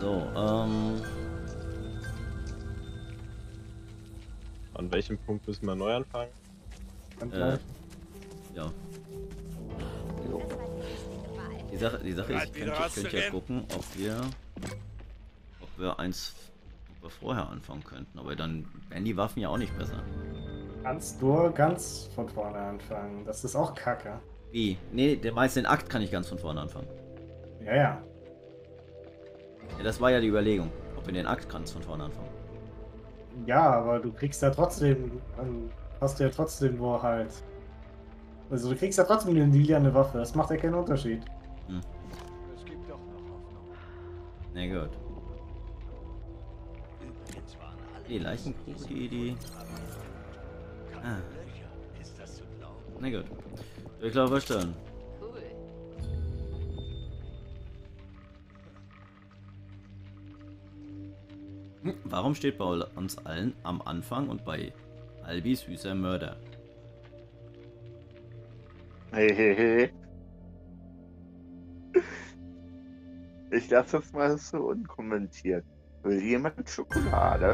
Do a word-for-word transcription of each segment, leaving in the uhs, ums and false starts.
So, ähm... An welchem Punkt müssen wir neu anfangen? Äh, ja. Die Sache, die Sache ist, ich könnte, ich könnte ja gucken, ob wir... Ob wir eins... Ob wir vorher anfangen könnten, aber dann wären die Waffen ja auch nicht besser. Kannst du ganz von vorne anfangen. Das ist auch Kacke. Wie? Nee, der meiste den Akt kann ich ganz von vorne anfangen. Ja, ja. Ja, das war ja die Überlegung, ob wir den Akt ganz von vorne anfangen. Ja, aber du kriegst ja trotzdem, dann hast du ja trotzdem nur halt. Also du kriegst ja trotzdem eine lilane Waffe, das macht ja keinen Unterschied. Hm. Es gibt doch noch Hoffnung. Na gut. Die Leichenkuh, die, die... Ah. Na gut. Ich glaube, wir stellen. Warum steht bei uns allen am Anfang und bei Albi süßer Mörder? Hehehe. Ich lasse das mal so unkommentiert. Will jemand Schokolade?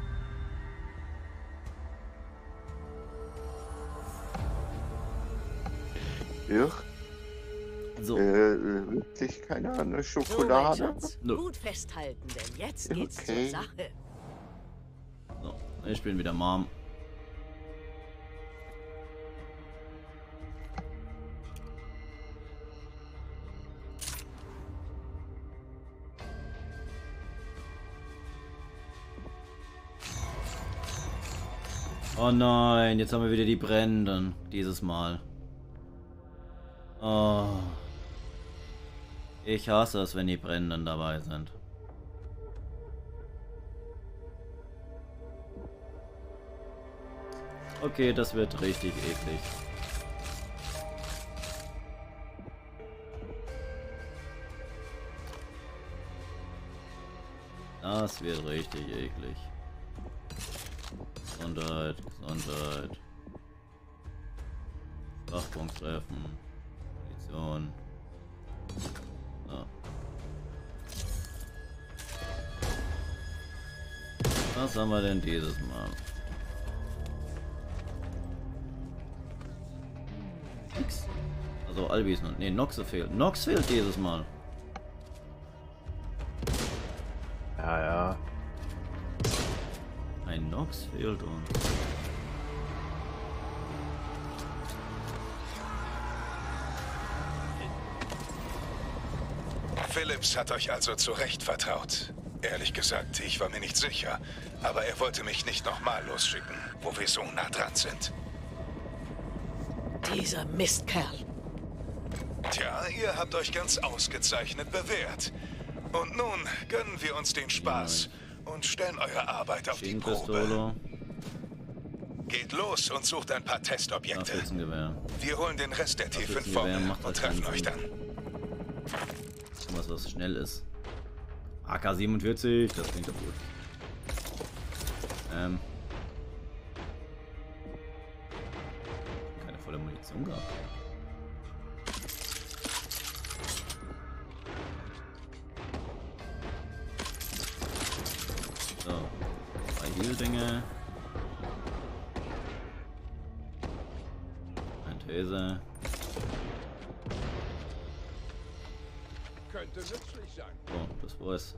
Ja. So. Äh, wirklich keiner eine Schokolade? So, gut festhalten, denn jetzt geht's Okay. zur Sache. So, ich bin wieder Mom. Oh nein, jetzt haben wir wieder die Brennenden. Dieses Mal. Oh. Ich hasse es, wenn die Brennenden dabei sind. Okay, das wird richtig eklig. Das wird richtig eklig. Gesundheit, Gesundheit. Schwachpunkt treffen. Position. So. Was haben wir denn dieses Mal? Nix. Also Albi ist noch. Ne, Noxe fehlt. Nox fehlt dieses Mal. Ja, ja. Ein Nox fehlt uns. Phillips hat euch also zu Recht vertraut. Ehrlich gesagt, ich war mir nicht sicher. Aber er wollte mich nicht nochmal losschicken, wo wir so nah dran sind. Dieser Mistkerl. Tja, ihr habt euch ganz ausgezeichnet bewährt. Und nun gönnen wir uns den Spaß und stellen eure Arbeit auf die Probe. Schienenpistole. Geht los und sucht ein paar Testobjekte. Abschützengewehr. Wir holen den Rest der T fünf Abschützengewehr Formel macht halt und treffen keinen euch Sinn. dann. Was, was schnell ist. A K siebenundvierzig, das klingt doch gut. Ähm. Keine volle Munition gehabt. So. Zwei Heal-Dinge. Ein Taser. Könnte nützlich sein. So, das war's.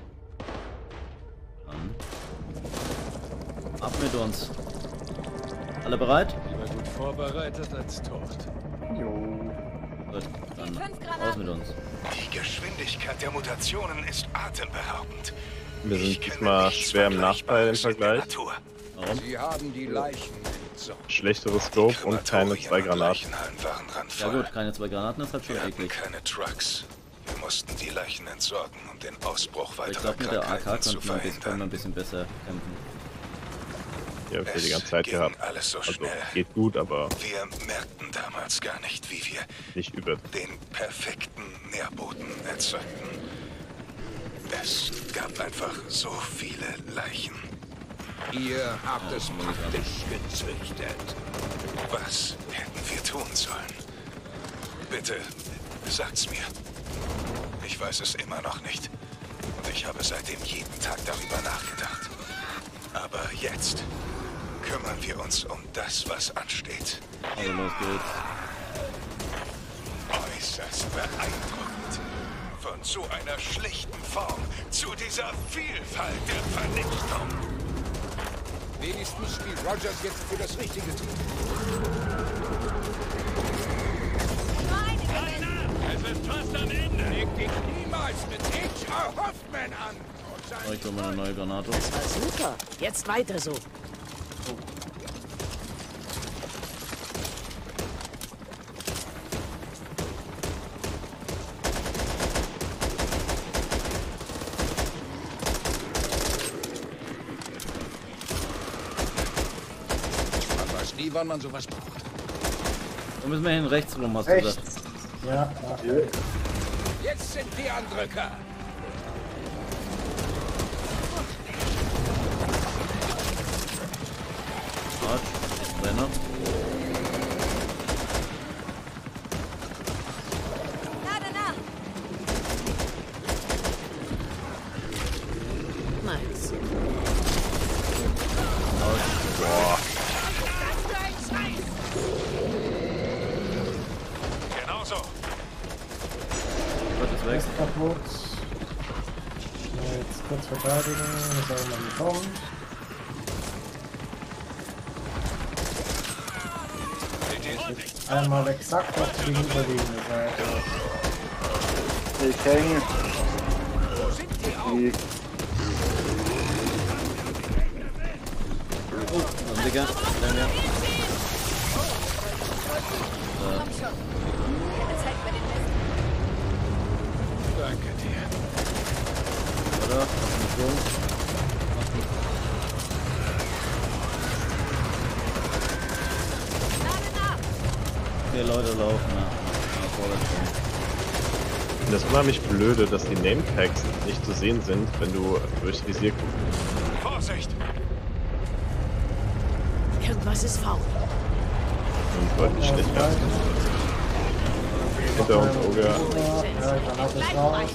Dann. Ab mit uns. Alle bereit? Lieber gut vorbereitet als tot. Jo. Gut, dann raus mit uns. Die Geschwindigkeit der Mutationen ist atemberaubend. Wir Ich sind kenne diesmal nichts schwer im Nachteil im Vergleichbares in der Vergleich. Natur. Warum? Sie haben die Leichen entsorgt. Schlechteres Scope und keine zwei Krematorien und Granaten. Leichenhallen waren Ja randvoll. gut, keine zwei Granaten, das ist halt schon Wir hatten eklig. keine Trucks. Wir mussten die Leichen entsorgen, um den Ausbruch Aber ich weiterer glaube, mit der A K Krankheiten zu könnte man, ein bisschen- kann man verhindern. ein bisschen besser kämpfen. Die habe ich ja die Es ganze Zeit ging gehabt. alles so Also schnell. geht gut, aber Wir merkten damals gar nicht, wie wir nicht über. den perfekten Nährboden erzeugten. Es gab einfach so viele Leichen. Ihr habt es praktisch gezüchtet. Was hätten wir tun sollen? Bitte, sagt's mir. Ich weiß es immer noch nicht. Und Ich habe seitdem jeden Tag darüber nachgedacht. Aber jetzt kümmern wir uns um das, was ansteht. Also los geht's. Äußerst beeindruckend. Von so einer schlichten Form zu dieser Vielfalt der Vernichtung. Wenigstens spielt Rogers jetzt für das richtige Team. Es ist fast am Ende. Leg dich niemals mit H R Hoffman an. Oh, ich hol mal eine neue Granate. Das war super. Jetzt weiter so. Man weiß nie, wann man sowas braucht. Da müssen wir hin rechts rum, hast du gesagt. Rechts. Ja, ja. Jetzt sind die Andrücker. Arsch, Brenner. Meins. Genau so. Gott ist weg. Ist kaputt. Jetzt kurz verteidigen, das soll man nicht kommen. Einmal exakt auf die gegenüberliegende Seite. Ich hänge. Die Oh, noch ein Dicker. Länger. Danke dir. Oder? Auf den Sprung. Okay, Leute laufen. Ja. Ja, vorwärts kommen. Das ist unheimlich blöde, dass die Nametags nicht zu sehen sind, wenn du durchs Visier guckst. Vorsicht! Irgendwas ist faul. Und deutlich schlechter. Hinter uns, Ogre. Ja, Granate ist raus.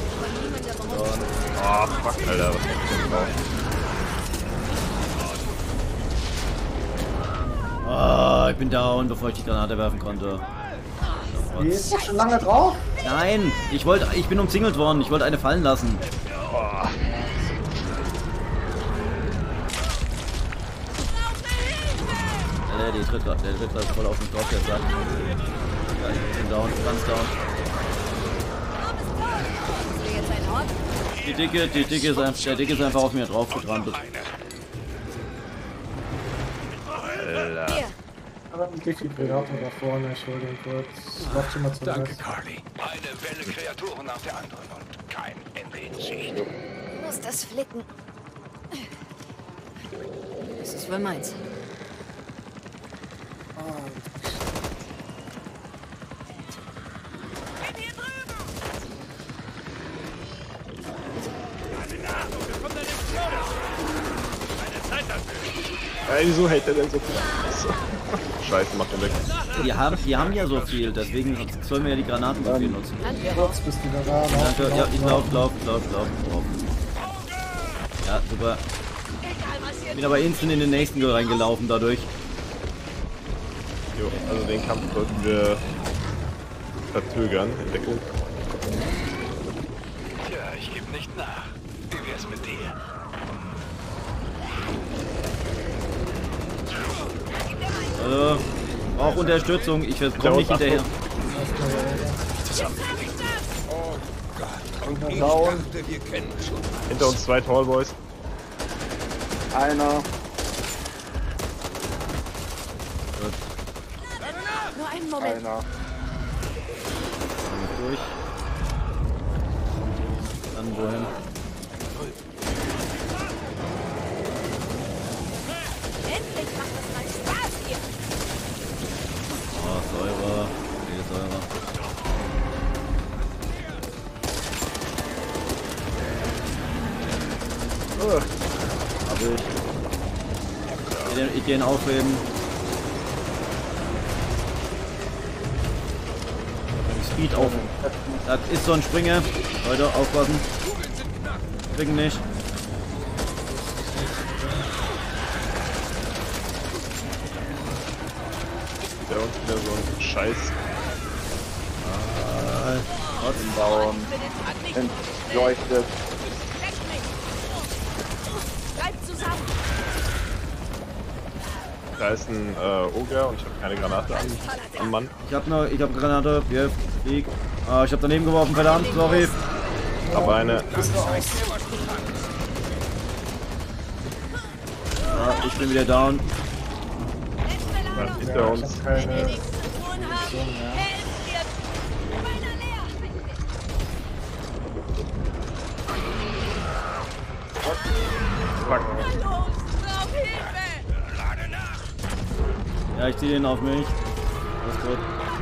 Oh, fuck, Alter, was hab ich denn drauf? Ah, ich bin down, bevor ich die Granate werfen konnte. Die ist doch schon lange drauf. Nein, ich wollte, ich bin umzingelt worden. Ich wollte eine fallen lassen. Oh. Der, die tritt grad, der tritt grad voll auf den Kopf, der sagt. Ja, ich bin down, ganz down. Die Dicke, die Dicke ist einfach, der Dicke ist einfach auf mir drauf getrampelt. Alter. Aber ein Defibrillator da vorne, ich hol den kurz. Lauf schon mal zum Danke, Rest. Carly. Eine Welle Kreaturen nach der anderen und kein Ende in Sicht. Ich muss das flicken. Das ist wohl meins. Ey, wieso hält der denn so viel? Scheiße, macht den weg. Die haben, die haben ja so viel, deswegen sollen wir ja die Granaten so viel nutzen. Kurz bist du wieder da. Lauf, Danke, ja, ich lauf, lauf, lauf, lauf, lauf, drauf. Ja, super. Bin aber instant in den nächsten reingelaufen dadurch. Jo, also den Kampf sollten wir verzögern in Deckung. Tja, ich gebe nicht nach. Wie wär's mit dir? Also, brauch Unterstützung, ich komme nicht hinterher. Oh Gott. Ich Down. dachte, wir kennen schon. Hinter uns zwei Tallboys. Einer. Nur einen Moment. Einer. Durch. Dann wohin? Endlich macht das mal Spaß hier. Oh, Säure. Viel Säure. Oh, Hab ich. Ich geh den, ich geh ihn aufheben. Speed auf. Das ist so ein Springer. Leute, aufpassen. krieg ihn nicht. Der uns wieder so ein Scheiß. Ah, trotzdem. Bauen. Entleuchtet. Bleibt zusammen. Da ist ein äh, Ogre und ich habe keine Granate an, am Mann. Ich hab noch, ich hab Granate, wir flieg. Ah, ich hab daneben geworfen, verdammt, sorry. Aber eine. Ah, ich bin wieder down. Hinter Ja, ich uns. hab keine. Helft mir. Meiner leer. Fuck. Los, brauch Hilfe. Ja, ich zieh den auf mich. Alles gut.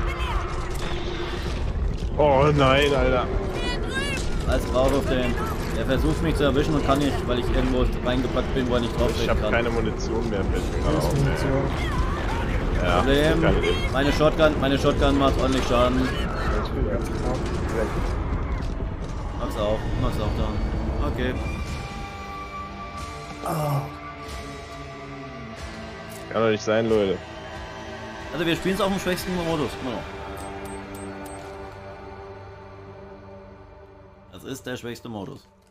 Oh nein, Alter. Als drauf auf den. Er versucht mich zu erwischen und kann nicht, weil ich irgendwo reingepackt bin, wo er nicht drauf Ich habe kann. keine Munition mehr. Fällt mir gerade auf, ey. Munition. Ja, Problem. keine Idee. Meine Shotgun, meine Shotgun macht ordentlich Schaden. Ich bin ganz genau. Mach's auch, mach's auch da. Okay. Kann doch nicht sein, Leute. Also wir spielen es auf dem schwächsten Modus. Immer noch. Das ist der schwächste Modus.